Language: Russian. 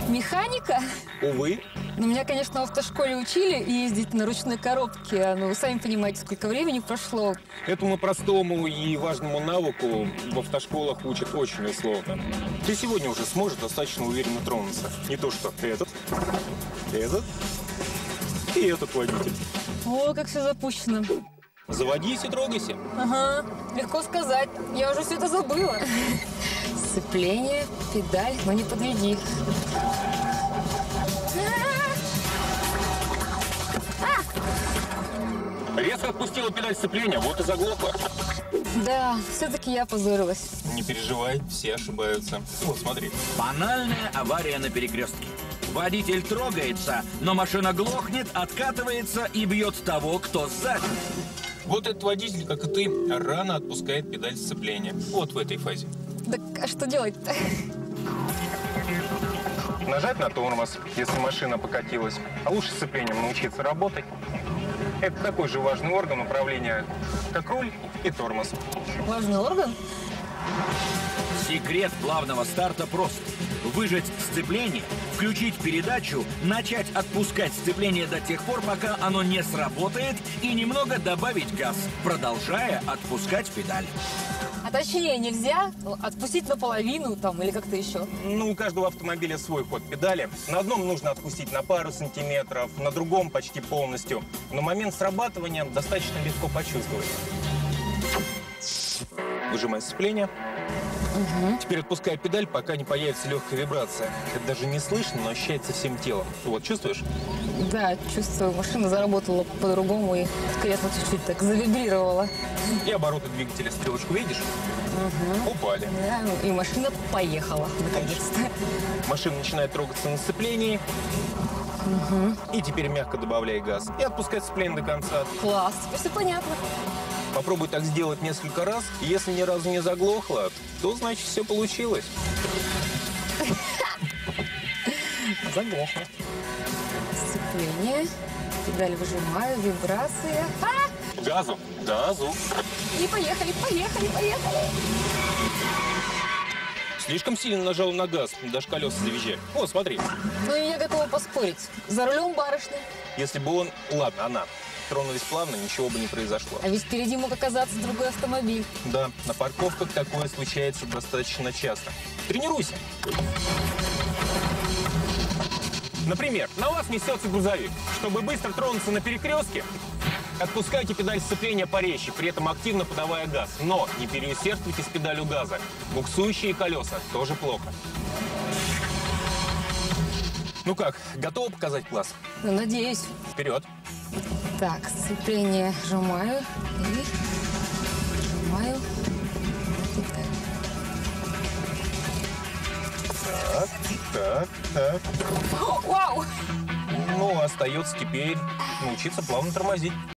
Механика? Увы. Ну, меня, конечно, в автошколе учили ездить на ручной коробке. Ну, вы сами понимаете, сколько времени прошло. Этому простому и важному навыку в автошколах учат очень условно. Ты сегодня уже сможешь достаточно уверенно тронуться. Не то что этот и этот водитель. О, как все запущено. Заводись и трогайся. Ага, легко сказать. Я уже все это забыла. Сцепление, педаль, но не подведи. Резко отпустила педаль сцепления, вот и заглохла. Да, все-таки я опозорилась. Не переживай, все ошибаются. Вот, смотри. Банальная авария на перекрестке. Водитель трогается, но машина глохнет, откатывается и бьет того, кто сзади. Вот этот водитель, как и ты, рано отпускает педаль сцепления. Вот в этой фазе. Так, а что делать-то? Нажать на тормоз, если машина покатилась. А лучше сцеплением научиться работать. Это такой же важный орган управления, как руль и тормоз. Важный орган? Секрет плавного старта прост. Выжать сцепление, включить передачу, начать отпускать сцепление до тех пор, пока оно не сработает, и немного добавить газ, продолжая отпускать педаль. А точнее, нельзя отпустить наполовину там или как-то еще. Ну, у каждого автомобиля свой ход педали. На одном нужно отпустить на пару сантиметров, на другом почти полностью. Но момент срабатывания достаточно легко почувствовать. Выжимай сцепление. Теперь отпускай педаль, пока не появится легкая вибрация. Это даже не слышно, но ощущается всем телом. Вот, чувствуешь? Да, чувствую, машина заработала по-другому и кресло чуть-чуть так завибрировало. И обороты двигателя, стрелочку видишь? Упали. Да, и машина поехала, наконец-то. Машина начинает трогаться на сцеплении. И теперь мягко добавляй газ. И отпускай сцепление до конца. Класс, теперь все понятно. Попробуй так сделать несколько раз. Если ни разу не заглохло, то значит все получилось. Заглохло. Сцепление, педаль выжимаю, вибрация. Газу. Газу. И поехали, поехали, поехали. Слишком сильно нажал на газ, даже колеса завизжали. Вот, смотри. Ну, и я готова поспорить. За рулем барышня. Если бы он, ладно, она, тронулись плавно, ничего бы не произошло. А ведь впереди мог оказаться другой автомобиль. Да, на парковках такое случается достаточно часто. Тренируйся. Например, на вас несется грузовик. Чтобы быстро тронуться на перекрестке, отпускайте педаль сцепления порезче, при этом активно подавая газ. Но не переусердствуйте с педалью газа. Буксующие колеса тоже плохо. Ну как, готова показать класс? Ну, надеюсь. Вперед. Так, сцепление сжимаю и сжимаю. Так. Вау! Ну, остается теперь научиться плавно тормозить.